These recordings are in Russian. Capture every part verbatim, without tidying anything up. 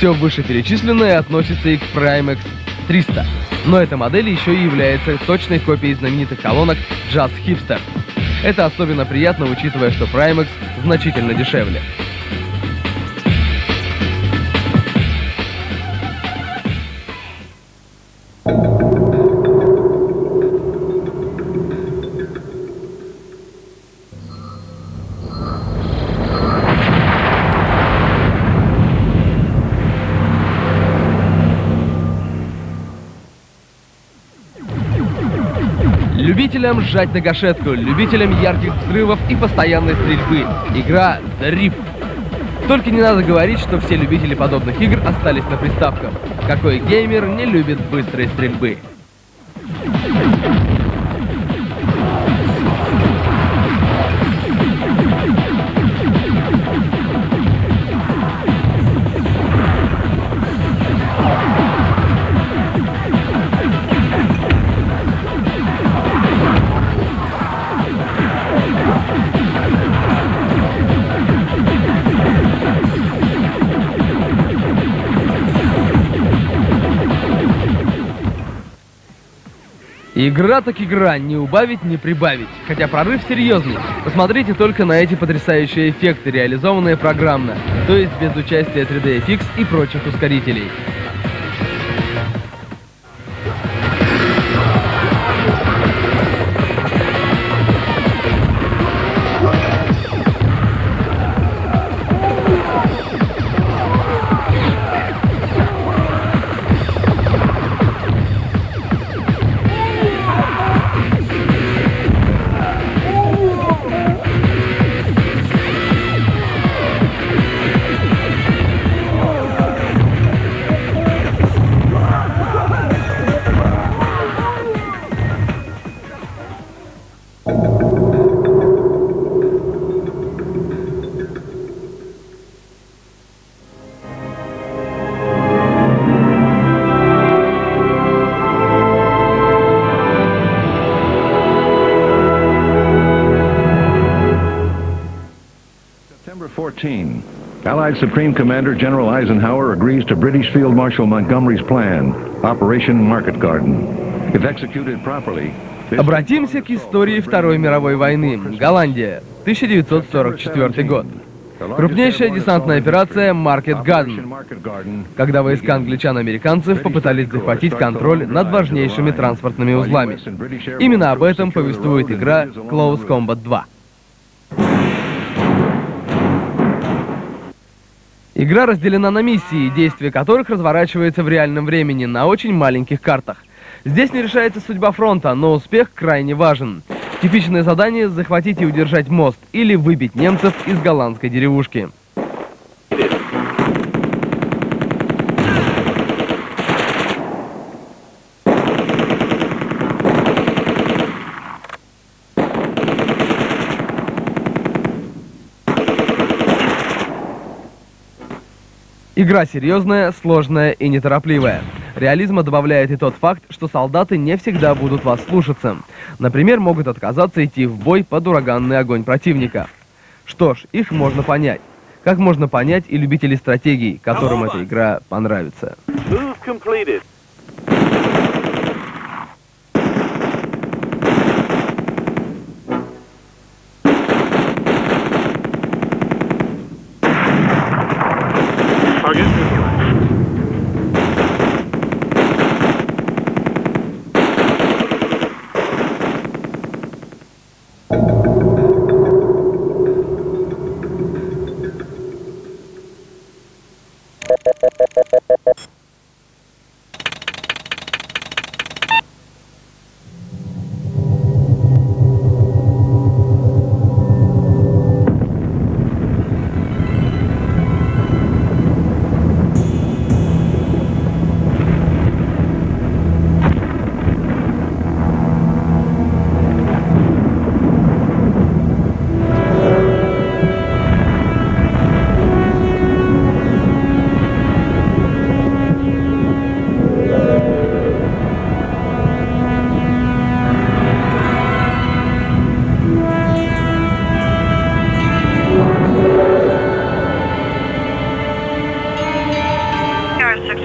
Все вышеперечисленное относится и к Primex триста. Но эта модель еще и является точной копией знаменитых колонок Jazz Hipster. Это особенно приятно, учитывая, что Primex значительно дешевле. Любителям сжать на гашетку, любителям ярких взрывов и постоянной стрельбы. Игра The Rip. Только не надо говорить, что все любители подобных игр остались на приставках. Какой геймер не любит быстрой стрельбы? Игра так игра, не убавить, не прибавить. Хотя прорыв серьезный. Посмотрите только на эти потрясающие эффекты, реализованные программно, то есть без участия три дэ эф икс и прочих ускорителей. fourteen. Allied Supreme Commander General Eisenhower agrees to British Field Marshal Montgomery's plan, Operation Market Garden. If executed properly... Обратимся к истории Второй мировой войны. Голландия, тысяча девятьсот сорок четвёртый год. Крупнейшая десантная операция Market Garden, когда войска англичан-американцев попытались захватить контроль над важнейшими транспортными узлами. Именно об этом повествует игра Close Combat два. Игра разделена на миссии, действие которых разворачивается в реальном времени на очень маленьких картах. Здесь не решается судьба фронта, но успех крайне важен. Типичное задание — захватить и удержать мост или выбить немцев из голландской деревушки. Игра серьезная, сложная и неторопливая. Реализма добавляет и тот факт, что солдаты не всегда будут вас слушаться. Например, могут отказаться идти в бой под ураганный огонь противника. Что ж, их можно понять. Как можно понять и любителей стратегий, которым эта игра понравится.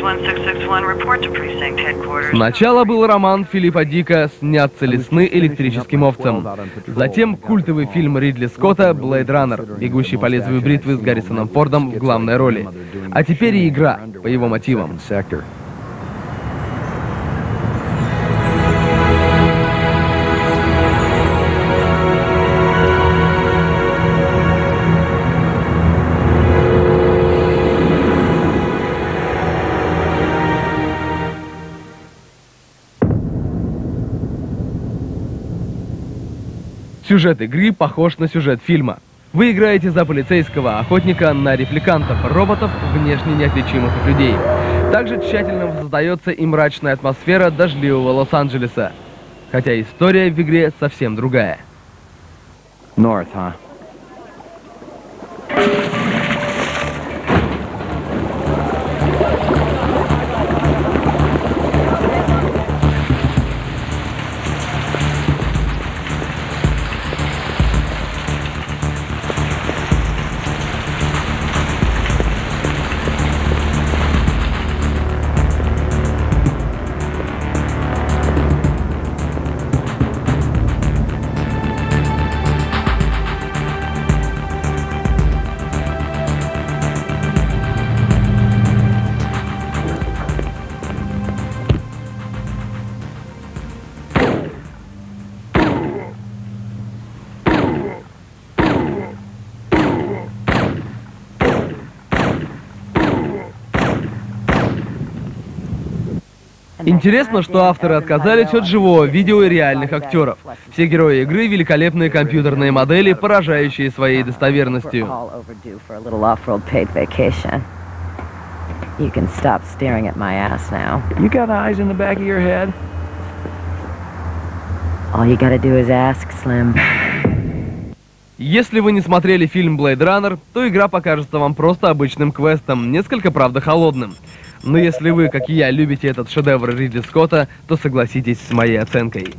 Сначала был роман Филиппа Дика «Снятся ли сны электрическим овцам». Затем культовый фильм Ридли Скотта «Блейд Раннер», бегущий по лезвию бритвы с Гаррисоном Фордом в главной роли. А теперь и игра по его мотивам. Сюжет игры похож на сюжет фильма. Вы играете за полицейского охотника на репликантов, роботов, внешне неотличимых от людей. Также тщательно создается и мрачная атмосфера дождливого Лос-Анджелеса. Хотя история в игре совсем другая. North, huh? Интересно, что авторы отказались от живого видео и реальных актеров. Все герои игры — великолепные компьютерные модели, поражающие своей достоверностью. You can stop staring at my ass now. You got eyes in the back of your head? All you gotta do is ask, Slim. Если вы не смотрели фильм Blade Runner, то игра покажется вам просто обычным квестом, несколько, правда, холодным. Но если вы, как и я, любите этот шедевр Ридли Скотта, то согласитесь с моей оценкой.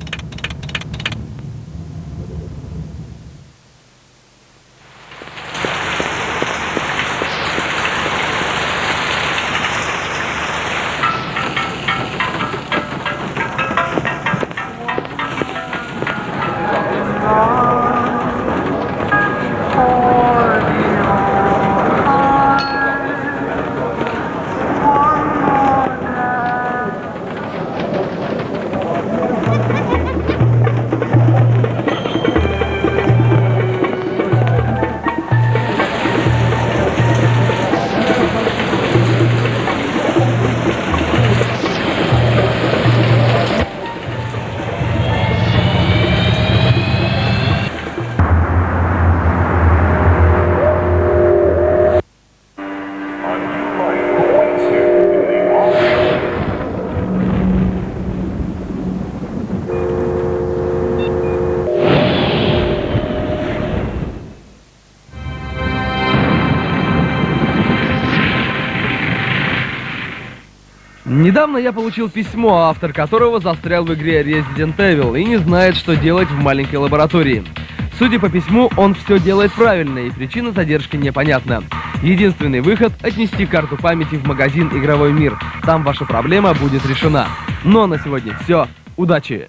Недавно я получил письмо, автор которого застрял в игре Resident Evil и не знает, что делать в маленькой лаборатории. Судя по письму, он все делает правильно, и причина задержки непонятна. Единственный выход — отнести карту памяти в магазин «Игровой мир». Там ваша проблема будет решена. Ну а на сегодня все. Удачи!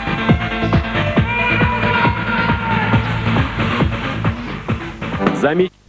Заметь.